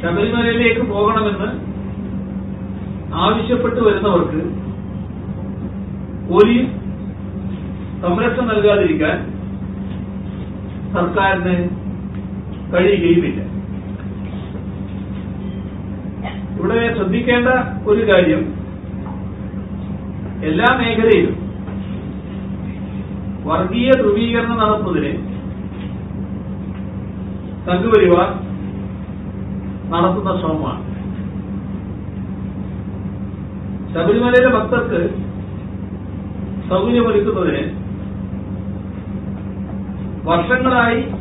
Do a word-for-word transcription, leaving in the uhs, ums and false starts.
ശബരിമലയിലേക്ക് പോകണമെന്ന് ആവശ്യപ്പെട്ടു വരുന്നവർക്ക് പോലീസ് സംരക്ഷണം നൽകാതിരിക്കാൻ സർക്കാരിന് കഴിയുകയുമില്ല. ഇവിടെ ശ്രദ്ധിക്കേണ്ട ഒരു കാര്യം, എല്ലാ മേഖലയിലും വർഗീയ ധ്രുവീകരണം നടത്തുന്നതിന് സംഘപരിവാർ നടത്തുന്ന ശ്രമമാണ്. ശബരിമലയിലെ ഭക്തർക്ക് സൗകര്യമൊരുക്കുന്നതിന് വർഷങ്ങളായി